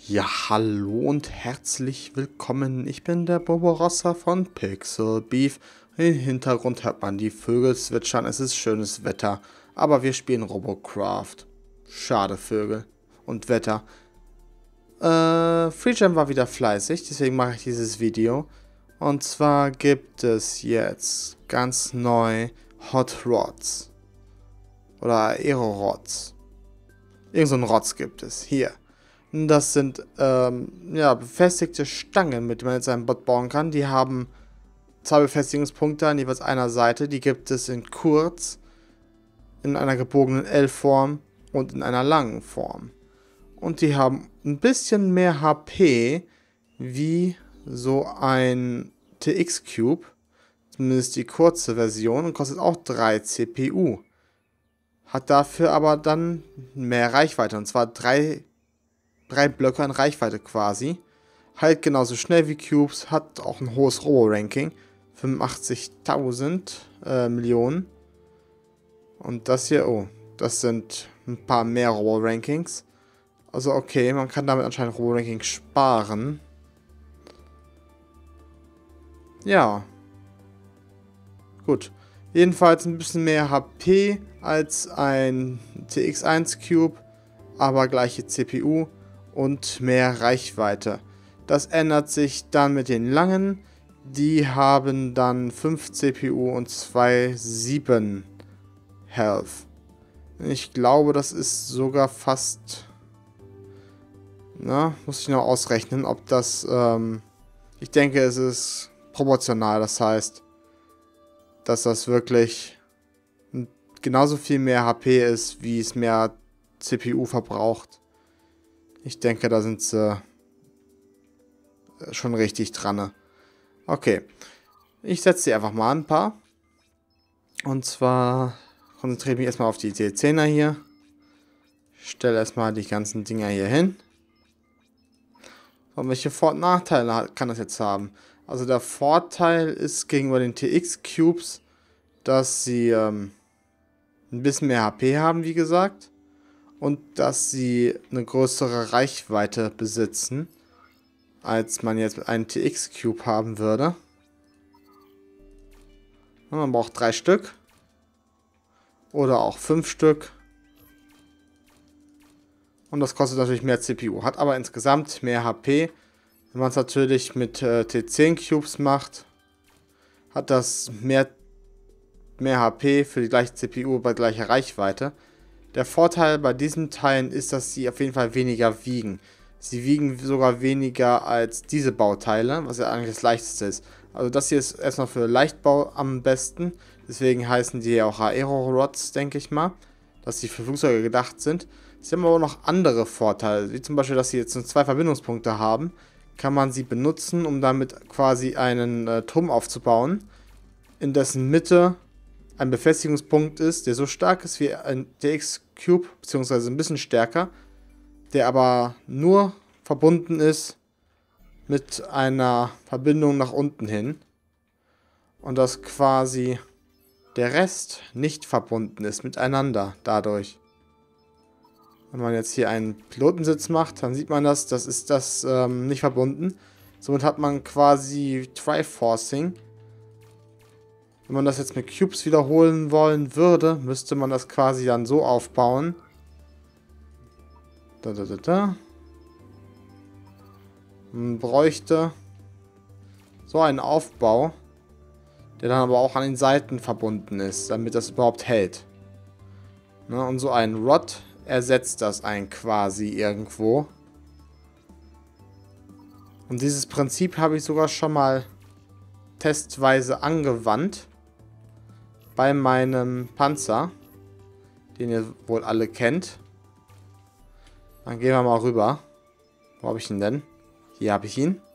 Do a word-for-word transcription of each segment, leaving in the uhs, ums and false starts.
Ja, hallo und herzlich willkommen. Ich bin der Bobo-Rossa von Pixel Beef. Im Hintergrund hört man die Vögel zwitschern. Es ist schönes Wetter, aber wir spielen Robocraft. Schade Vögel und Wetter. Äh, FreeGem war wieder fleißig, deswegen mache ich dieses Video. Und zwar gibt es jetzt ganz neu Hot Rods. Oder Aero-Rods. Irgend so ein Rods gibt es. Hier. Das sind ähm, ja, befestigte Stangen, mit denen man jetzt einen Bot bauen kann. Die haben zwei Befestigungspunkte an jeweils einer Seite. Die gibt es in kurz, in einer gebogenen L-Form und in einer langen Form. Und die haben ein bisschen mehr H P wie so ein T X-Cube. Zumindest die kurze Version und kostet auch drei C P U. Hat dafür aber dann mehr Reichweite, und zwar drei drei Blöcke an Reichweite quasi. Halt genauso schnell wie Cubes, hat auch ein hohes Robo-Ranking. fünfundachtzigtausend äh, Millionen. Und das hier, oh, das sind ein paar mehr Robo-Rankings. Also okay, man kann damit anscheinend Robo-Ranking sparen. Ja. Gut. Jedenfalls ein bisschen mehr H P als ein T X eins Cube, aber gleiche C P U. Und mehr Reichweite. Das ändert sich dann mit den langen. Die haben dann fünf C P U und zwei Komma sieben Health. Ich glaube, das ist sogar fast... Na, muss ich noch ausrechnen, ob das... Ähm, ich denke, es ist proportional. Das heißt, dass das wirklich genauso viel mehr H P ist, wie es mehr C P U verbraucht. Ich denke, da sind sie schon richtig dran. Okay. Ich setze sie einfach mal ein paar. Und zwar konzentriere ich mich erstmal auf die T zehner hier. Stelle erstmal die ganzen Dinger hier hin. Und welche Vor- und Nachteile kann das jetzt haben? Also der Vorteil ist gegenüber den T X-Cubes, dass sie ähm, ein bisschen mehr H P haben, wie gesagt. Und dass sie eine größere Reichweite besitzen, als man jetzt mit einem T X-Cube haben würde. Und man braucht drei Stück. Oder auch fünf Stück. Und das kostet natürlich mehr C P U. Hat aber insgesamt mehr H P. Wenn man es natürlich mit äh, T zehn Cubes macht, hat das mehr, mehr H P für die gleiche C P U bei gleicher Reichweite. Der Vorteil bei diesen Teilen ist, dass sie auf jeden Fall weniger wiegen. Sie wiegen sogar weniger als diese Bauteile, was ja eigentlich das leichteste ist. Also das hier ist erstmal für Leichtbau am besten. Deswegen heißen die auch Aero-Rods, denke ich mal. Dass sie für Flugzeuge gedacht sind. Sie haben aber auch noch andere Vorteile. Wie zum Beispiel, dass sie jetzt nur zwei Verbindungspunkte haben. Kann man sie benutzen, um damit quasi einen äh, Turm aufzubauen. In dessen Mitte ein Befestigungspunkt ist, der so stark ist wie ein T X-Cube, beziehungsweise ein bisschen stärker, der aber nur verbunden ist mit einer Verbindung nach unten hin und dass quasi der Rest nicht verbunden ist miteinander dadurch. Wenn man jetzt hier einen Pilotensitz macht, dann sieht man das, das ist das ähm, nicht verbunden. Somit hat man quasi Triforcing. Wenn man das jetzt mit Cubes wiederholen wollen würde, müsste man das quasi dann so aufbauen. Da, da, da, da. Man bräuchte so einen Aufbau, der dann aber auch an den Seiten verbunden ist, damit das überhaupt hält. Ne, und so ein Rod ersetzt das ein quasi irgendwo. Und dieses Prinzip habe ich sogar schon mal testweise angewandt. Bei meinem Panzer, den ihr wohl alle kennt. Dann gehen wir mal rüber. Wo habe ich ihn denn? Hier habe ich ihn.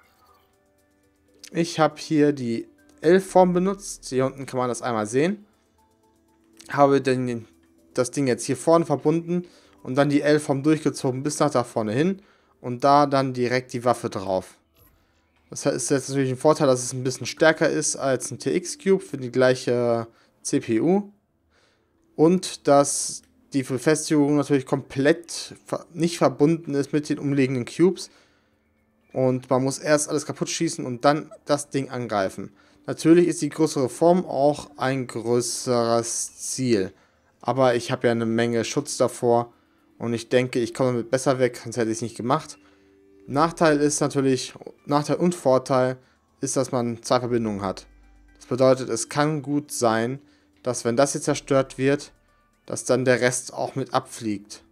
Ich habe hier die L-Form benutzt. Hier unten kann man das einmal sehen. Habe den, das Ding jetzt hier vorne verbunden und dann die L-Form durchgezogen bis nach da vorne hin. Und da dann direkt die Waffe drauf. Das ist jetzt natürlich ein Vorteil, dass es ein bisschen stärker ist als ein T X-Cube für die gleiche C P U. Und dass die Befestigung natürlich komplett nicht verbunden ist mit den umliegenden Cubes. Und man muss erst alles kaputt schießen und dann das Ding angreifen. Natürlich ist die größere Form auch ein größeres Ziel. Aber ich habe ja eine Menge Schutz davor. Und ich denke, ich komme damit besser weg, sonst hätte ich es nicht gemacht. Nachteil ist natürlich, Nachteil und Vorteil ist, dass man zwei Verbindungen hat. Das bedeutet, es kann gut sein, dass wenn das hier zerstört wird, dass dann der Rest auch mit abfliegt.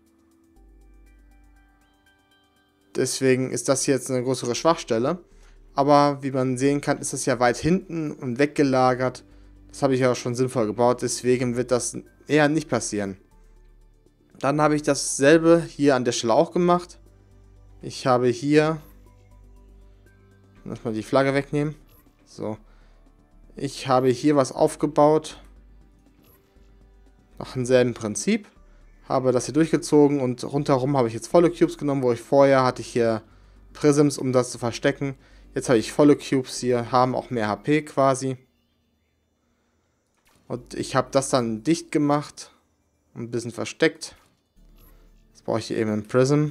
Deswegen ist das jetzt eine größere Schwachstelle. Aber wie man sehen kann, ist das ja weit hinten und weggelagert. Das habe ich ja auch schon sinnvoll gebaut. Deswegen wird das eher nicht passieren. Dann habe ich dasselbe hier an der Stelle auch gemacht. Ich habe hier... Lass mal die Flagge wegnehmen. So. Ich habe hier was aufgebaut. Nach demselben Prinzip. Habe das hier durchgezogen und rundherum habe ich jetzt volle Cubes genommen, wo ich vorher hatte ich hier Prisms, um das zu verstecken. Jetzt habe ich volle Cubes hier, haben auch mehr H P quasi. Und ich habe das dann dicht gemacht, ein bisschen versteckt. Jetzt brauche ich hier eben ein Prism.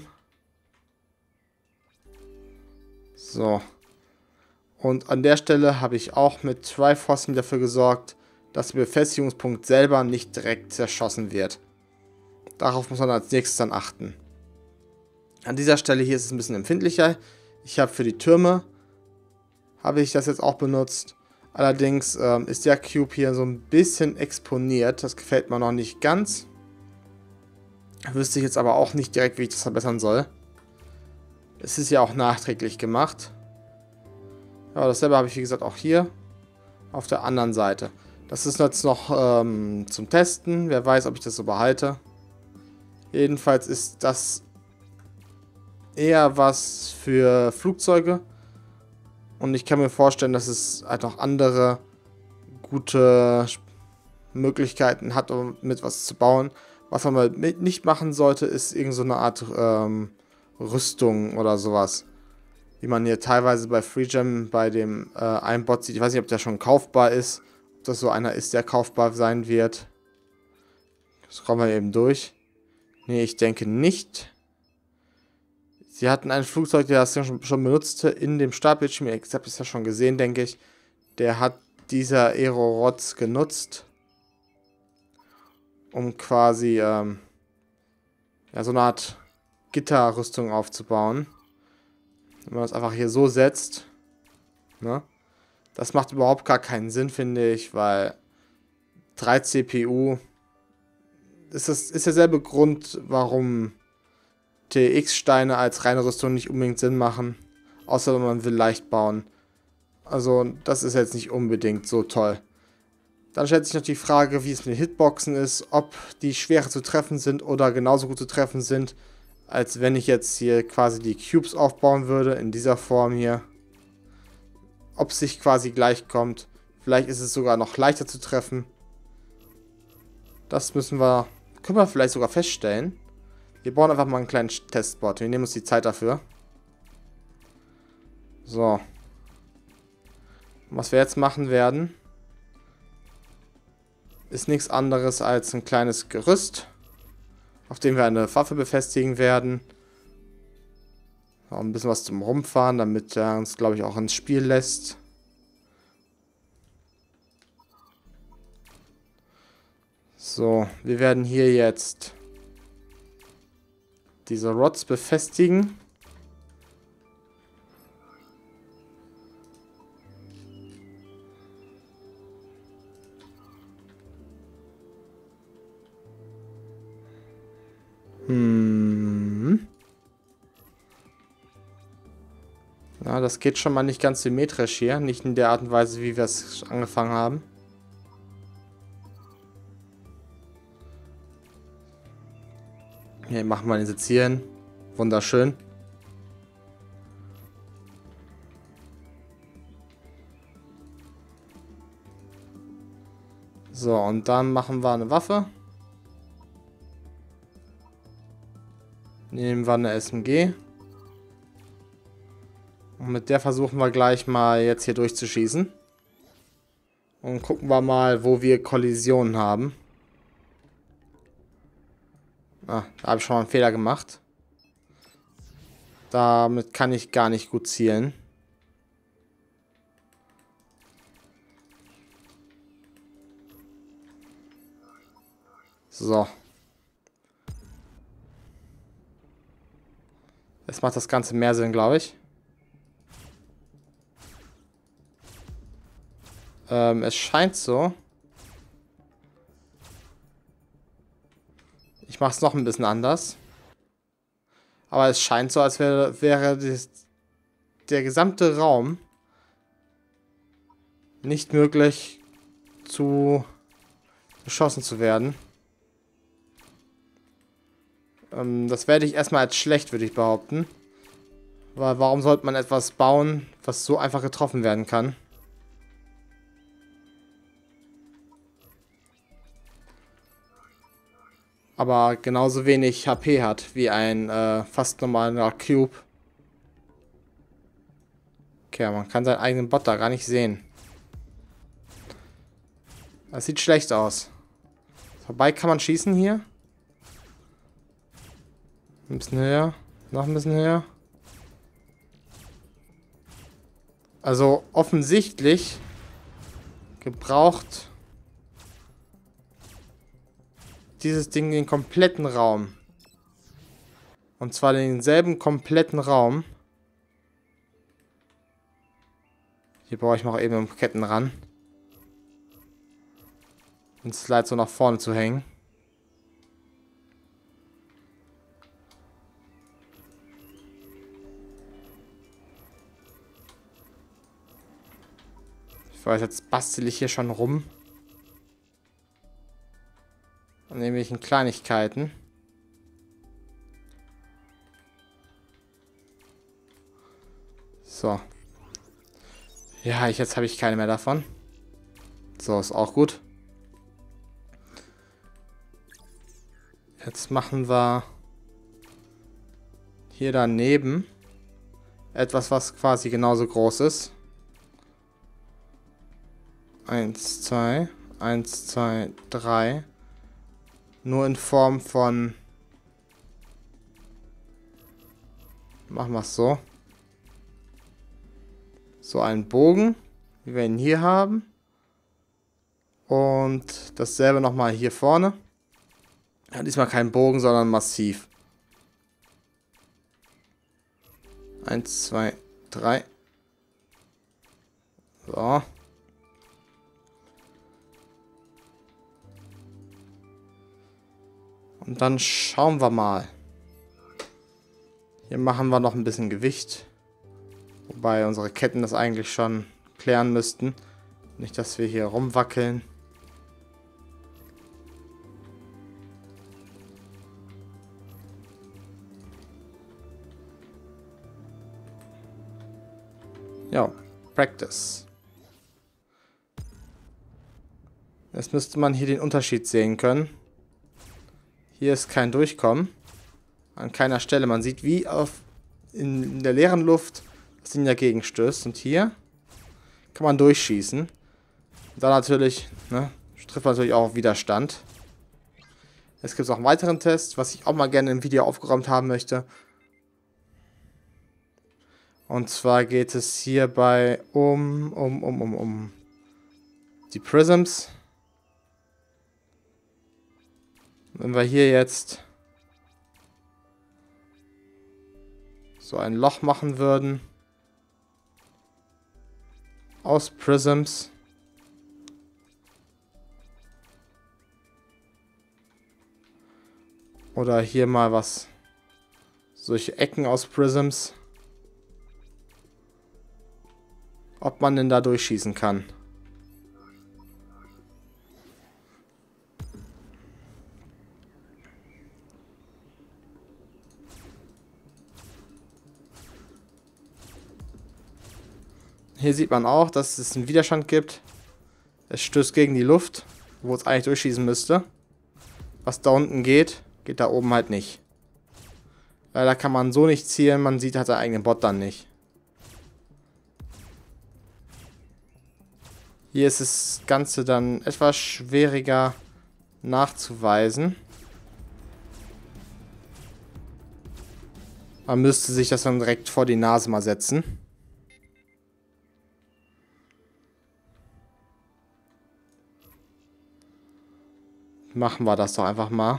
So. Und an der Stelle habe ich auch mit Triphosphine dafür gesorgt, dass der Befestigungspunkt selber nicht direkt zerschossen wird. Darauf muss man als nächstes dann achten. An dieser Stelle hier ist es ein bisschen empfindlicher. Ich habe für die Türme, habe ich das jetzt auch benutzt. Allerdings ähm, ist der Cube hier so ein bisschen exponiert. Das gefällt mir noch nicht ganz. Wüsste ich jetzt aber auch nicht direkt, wie ich das verbessern soll. Es ist ja auch nachträglich gemacht. Ja, dasselbe habe ich wie gesagt auch hier auf der anderen Seite. Das ist jetzt noch ähm, zum Testen. Wer weiß, ob ich das so behalte. Jedenfalls ist das eher was für Flugzeuge. Und ich kann mir vorstellen, dass es halt noch andere gute Möglichkeiten hat, um mit was zu bauen. Was man mal nicht machen sollte, ist irgend so eine Art ähm, Rüstung oder sowas. Wie man hier teilweise bei FreeGem bei dem äh, einen Bot sieht. Ich weiß nicht, ob der schon kaufbar ist. Ob das so einer ist, der kaufbar sein wird. Das kommen wir eben durch. Nee, ich denke nicht. Sie hatten ein Flugzeug, der das ja schon, schon benutzte, in dem Startbildschirm. Ich habe es ja schon gesehen, denke ich. Der hat dieser Aero-Rods genutzt, um quasi ähm, ja, so eine Art Gitterrüstung aufzubauen. Wenn man das einfach hier so setzt, ne? Das macht überhaupt gar keinen Sinn, finde ich, weil drei C P U ist, das, ist derselbe Grund, warum T X-Steine als reine Rüstung nicht unbedingt Sinn machen. Außer wenn man will leicht bauen. Also das ist jetzt nicht unbedingt so toll. Dann stellt sich noch die Frage, wie es mit den Hitboxen ist. Ob die schwerer zu treffen sind oder genauso gut zu treffen sind, als wenn ich jetzt hier quasi die Cubes aufbauen würde. In dieser Form hier. Ob es sich quasi gleich kommt. Vielleicht ist es sogar noch leichter zu treffen. Das müssen wir... Können wir vielleicht sogar feststellen. Wir bauen einfach mal einen kleinen Testbot. Wir nehmen uns die Zeit dafür. So. Was wir jetzt machen werden, ist nichts anderes als ein kleines Gerüst, auf dem wir eine Waffe befestigen werden. Auch ein bisschen was zum Rumfahren, damit er uns, glaube ich, auch ins Spiel lässt. So, wir werden hier jetzt diese Rods befestigen. Hm. Ja, das geht schon mal nicht ganz symmetrisch hier. Nicht in der Art und Weise, wie wir es angefangen haben. Hier machen wir den Sitz hier hin. Wunderschön. So, und dann machen wir eine Waffe. Nehmen wir eine S M G. Und mit der versuchen wir gleich mal jetzt hier durchzuschießen. Und gucken wir mal, wo wir Kollisionen haben. Ah, da habe ich schon mal einen Fehler gemacht. Damit kann ich gar nicht gut zielen. So. Jetzt macht das Ganze mehr Sinn, glaube ich. Ähm, es scheint so. Ich mache es noch ein bisschen anders. Aber es scheint so, als wäre, wäre das, der gesamte Raum nicht möglich zu beschossen zu werden. Ähm, das werde ich erstmal als schlecht, würde ich behaupten. Weil warum sollte man etwas bauen, was so einfach getroffen werden kann? Aber genauso wenig H P hat wie ein äh, fast normaler Cube. Okay, man kann seinen eigenen Bot da gar nicht sehen. Das sieht schlecht aus. Vorbei kann man schießen hier. Ein bisschen höher. Noch ein bisschen höher. Also offensichtlich gebraucht dieses Ding den kompletten Raum. Und zwar denselben kompletten Raum. Hier brauche ich noch eben um Ketten ran. Den Slide so nach vorne zu hängen. Ich weiß, jetzt bastel ich hier schon rum. An irgendwelchen Kleinigkeiten. So. Ja, ich, jetzt habe ich keine mehr davon. So, ist auch gut. Jetzt machen wir hier daneben etwas, was quasi genauso groß ist. Eins, zwei, eins, zwei, drei. Nur in Form von... Machen wir es so. So einen Bogen, wie wir ihn hier haben. Und dasselbe nochmal hier vorne. Ja, diesmal kein Bogen, sondern massiv. Eins, zwei, drei. So. Und dann schauen wir mal. Hier machen wir noch ein bisschen Gewicht. Wobei unsere Ketten das eigentlich schon klären müssten. Nicht, dass wir hier rumwackeln. Ja, Practice. Jetzt müsste man hier den Unterschied sehen können. Hier ist kein Durchkommen. An keiner Stelle. Man sieht, wie auf in, in der leeren Luft das Ding dagegen stößt. Und hier kann man durchschießen. Da natürlich, ne, trifft man natürlich auch auf Widerstand. Jetzt gibt es auch einen weiteren Test, was ich auch mal gerne im Video aufgeräumt haben möchte. Und zwar geht es hierbei um, um, um, um, um die Prisms. Wenn wir hier jetzt so ein Loch machen würden aus Prisms, oder hier mal was, solche Ecken aus Prisms, ob man denn da durchschießen kann. Hier sieht man auch, dass es einen Widerstand gibt. Es stößt gegen die Luft, wo es eigentlich durchschießen müsste. Was da unten geht, geht da oben halt nicht. Leider kann man so nicht zielen, man sieht halt seinen eigenen Bot dann nicht. Hier ist das Ganze dann etwas schwieriger nachzuweisen. Man müsste sich das dann direkt vor die Nase mal setzen. Machen wir das doch einfach mal.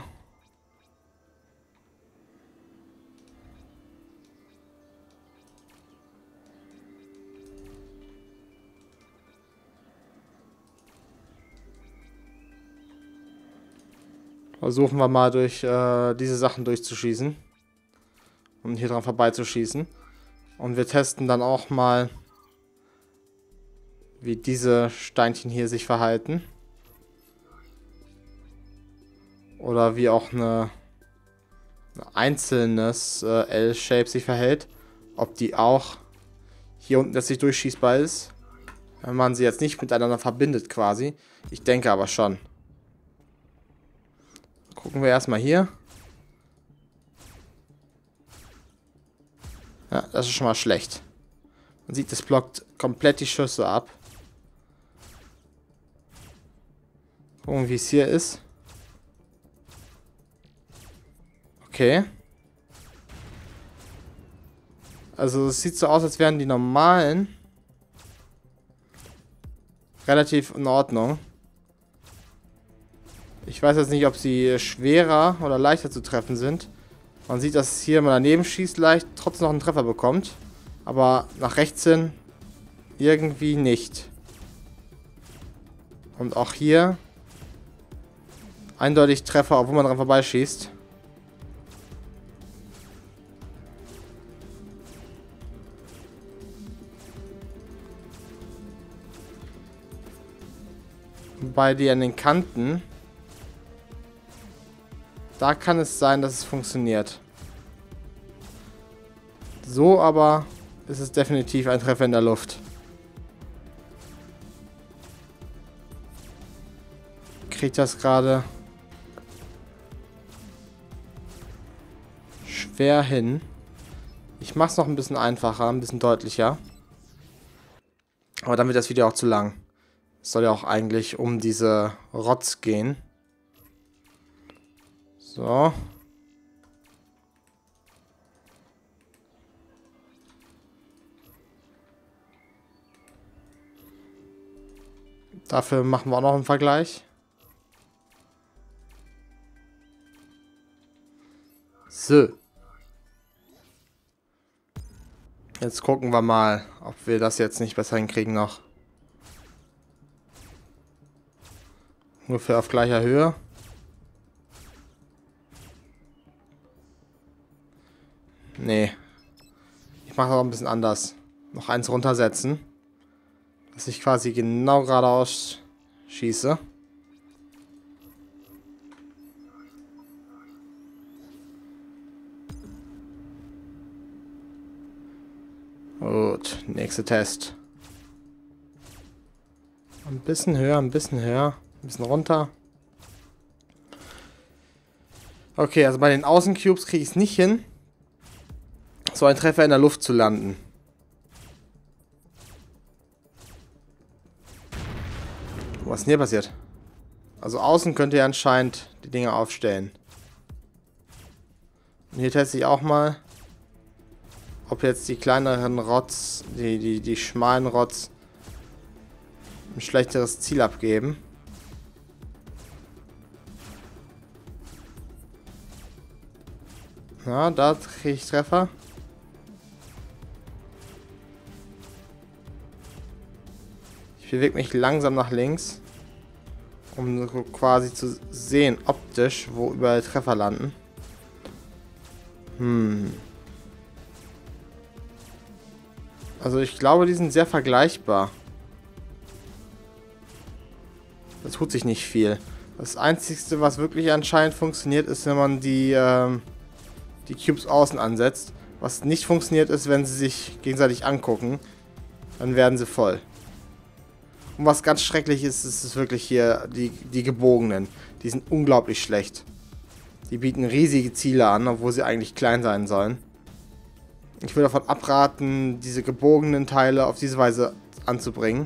Versuchen wir mal durch äh, diese Sachen durchzuschießen. Und hier dran vorbeizuschießen. Und wir testen dann auch mal, wie diese Steinchen hier sich verhalten. Oder wie auch eine, ein einzelnes äh, L-Shape sich verhält. Ob die auch hier unten letztlich durchschießbar ist. Wenn man sie jetzt nicht miteinander verbindet quasi. Ich denke aber schon. Gucken wir erstmal hier. Ja, das ist schon mal schlecht. Man sieht, das blockt komplett die Schüsse ab. Gucken, wie es hier ist. Okay. Also es sieht so aus, als wären die normalen relativ in Ordnung. Ich weiß jetzt nicht, ob sie schwerer oder leichter zu treffen sind. Man sieht, dass hier, wenn man daneben schießt, leicht trotzdem noch einen Treffer bekommt. Aber nach rechts hin irgendwie nicht. Und auch hier eindeutig Treffer, obwohl man dran vorbeischießt. Bei die an den Kanten, da kann es sein, dass es funktioniert. So aber ist es definitiv ein Treffer in der Luft. Kriegt das gerade schwer hin. Ich mache es noch ein bisschen einfacher, ein bisschen deutlicher. Aber dann wird das Video auch zu lang. Es soll ja auch eigentlich um diese Rotz gehen. So. Dafür machen wir auch noch einen Vergleich. So. Jetzt gucken wir mal, ob wir das jetzt nicht besser hinkriegen noch. Ungefähr auf gleicher Höhe. Nee. Ich mache auch ein bisschen anders. Noch eins runtersetzen. Dass ich quasi genau geradeaus schieße. Gut, nächster Test. Ein bisschen höher, ein bisschen höher. Ein bisschen runter. Okay, also bei den Außencubes kriege ich es nicht hin, so einen Treffer in der Luft zu landen. Was ist denn hier passiert? Also außen könnt ihr anscheinend die Dinger aufstellen. Und hier teste ich auch mal, ob jetzt die kleineren Rots, die, die, die schmalen Rots ein schlechteres Ziel abgeben. Ja, da kriege ich Treffer. Ich bewege mich langsam nach links, um quasi zu sehen, optisch, wo überall Treffer landen. Hm. Also ich glaube, die sind sehr vergleichbar. Da tut sich nicht viel. Das Einzige, was wirklich anscheinend funktioniert, ist, wenn man die, ähm, die Cubes außen ansetzt. Was nicht funktioniert, ist, wenn sie sich gegenseitig angucken. Dann werden sie voll. Und was ganz schrecklich ist, ist es wirklich hier die, die gebogenen. Die sind unglaublich schlecht. Die bieten riesige Ziele an, obwohl sie eigentlich klein sein sollen. Ich würde davon abraten, diese gebogenen Teile auf diese Weise anzubringen.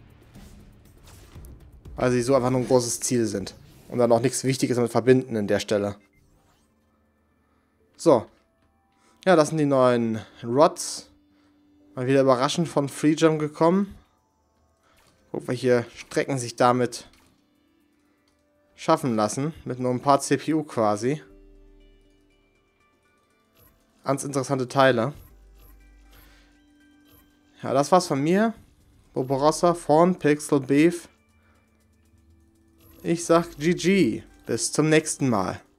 Weil sie so einfach nur ein großes Ziel sind. Und dann auch nichts Wichtiges damit verbinden an der Stelle. So. Ja, das sind die neuen Rods. Mal wieder überraschend von FreeGem gekommen. Guck, welche Strecken sich damit schaffen lassen. Mit nur ein paar C P U quasi. Ganz interessante Teile. Ja, das war's von mir. Boborossa von Pixel Beef. Ich sag G G. Bis zum nächsten Mal.